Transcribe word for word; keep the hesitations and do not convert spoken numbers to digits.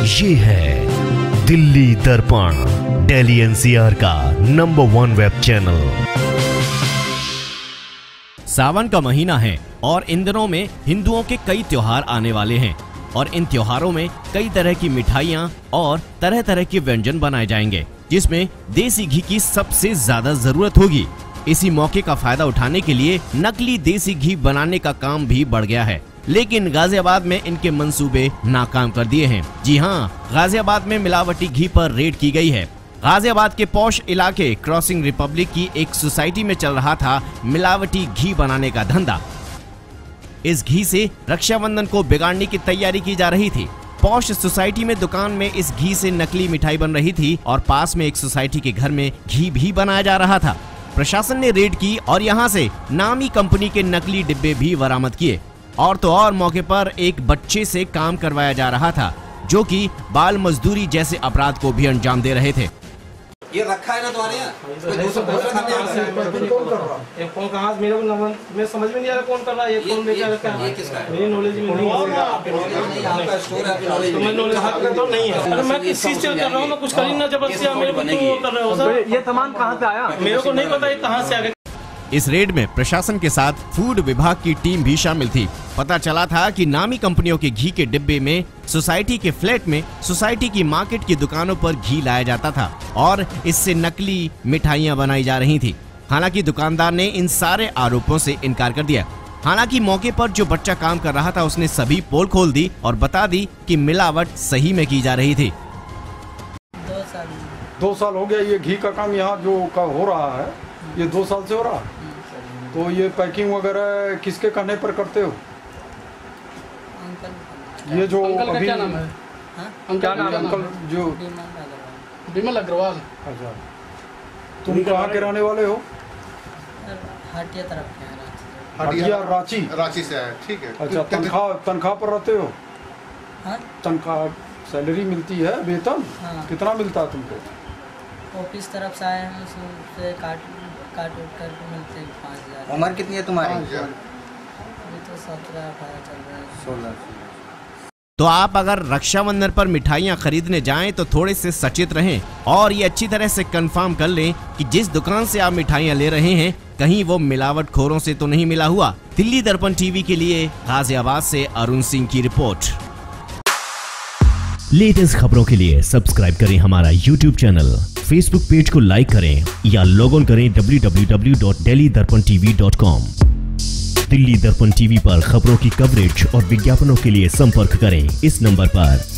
ये है Delhi Darpan, Delhi N C R का नंबर वन वेब चैनल। सावन का महीना है और इन दिनों में हिंदुओं के कई त्योहार आने वाले हैं और इन त्योहारों में कई तरह की मिठाइयाँ और तरह तरह के व्यंजन बनाए जाएंगे, जिसमें देसी घी की सबसे ज्यादा जरूरत होगी। इसी मौके का फायदा उठाने के लिए नकली देसी घी बनाने का काम भी बढ़ गया है, लेकिन गाजियाबाद में इनके मंसूबे नाकाम कर दिए हैं। जी हाँ, गाजियाबाद में मिलावटी घी पर रेड की गई है। गाजियाबाद के पौश इलाके क्रॉसिंग रिपब्लिक की एक सोसाइटी में चल रहा था मिलावटी घी बनाने का धंधा। इस घी से रक्षाबंधन को बिगाड़ने की तैयारी की जा रही थी। पौश सोसाइटी में दुकान में इस घी से नकली मिठाई बन रही थी और पास में एक सोसाइटी के घर में घी भी बनाया जा रहा था। प्रशासन ने रेड की और यहाँ से नामी कंपनी के नकली डिब्बे भी बरामद किए। और तो और मौके पर एक बच्चे से काम करवाया जा रहा था, जो कि बाल मजदूरी जैसे अपराध को भी अंजाम दे रहे थे। ये रखा है ना तुम्हारे यहाँ? ये फोन कहाँ से मेरे को मैं समझ में नहीं आ रहा कौन कर रहा है, ये फोन लेकर रखा है। ये किसका है? मेरी नॉलेज में नहीं है। आपका स्टोर है, नॉलेज तो मैं नॉलेज तो नहीं है। अरे मैं किस चीज से कर रहा हूँ, मैं कुछ कर ही ना जबरदस्ती मेरे को क्यों कर रहे हो सर? ये सामान कहाँ से आया मेरे को नहीं पता, ये कहाँ से आ गया। इस रेड में प्रशासन के साथ फूड विभाग की टीम भी शामिल थी। पता चला था कि नामी कंपनियों के घी के डिब्बे में सोसाइटी के फ्लैट में सोसाइटी की मार्केट की दुकानों पर घी लाया जाता था और इससे नकली मिठाइयां बनाई जा रही थी। हालांकि दुकानदार ने इन सारे आरोपों से इनकार कर दिया। हालांकि मौके पर जो बच्चा काम कर रहा था उसने सभी पोल खोल दी और बता दी कि मिलावट सही में की जा रही थी। दो साल दो साल हो गया ये घी का काम यहाँ जो का हो रहा है, ये दो साल से हो रहा है। तो ये पैकिंग वगैरह किसके कहने पर करते हो? अंकल ये जो अंकल का अभी क्या नाम है? हाँ? क्या नाम है अंकल जो विमल अग्रवाल। अच्छा, तुम कहाँ के रहने वाले हो? हटिया तरफ के हैं, रांची। हटिया रांची। रांची से आए, ठीक है। अच्छा, तनख्वाह तनख्वाह पर रहते हो? हाँ? तनख्वाह सैलरी मिलती है, वेतन हाँ। कितना मिलता है तुमको? ऑफिस तरफ से आए हैं, उससे काट काट उठ कर मिलते हैं पाँच हज़ार। उम्र कितनी है तुम्हारी? अभी तो सत्रह अठारह चल रहा है। सोलह। तो आप अगर रक्षाबंधन पर मिठाइयाँ खरीदने जाएं तो थोड़े से सचेत रहें और ये अच्छी तरह से कंफर्म कर लें कि जिस दुकान से आप मिठाइयाँ ले रहे हैं कहीं वो मिलावट खोरों से तो नहीं मिला हुआ। दिल्ली दर्पण टीवी के लिए गाजियाबाद से अरुण सिंह की रिपोर्ट। लेटेस्ट खबरों के लिए सब्सक्राइब करें हमारा यूट्यूब चैनल, फेसबुक पेज को लाइक करें या लॉग ऑन करें W W W dot Delhi Darpan TV dot com. Delhi Darpan TV पर खबरों की कवरेज और विज्ञापनों के लिए संपर्क करें इस नंबर पर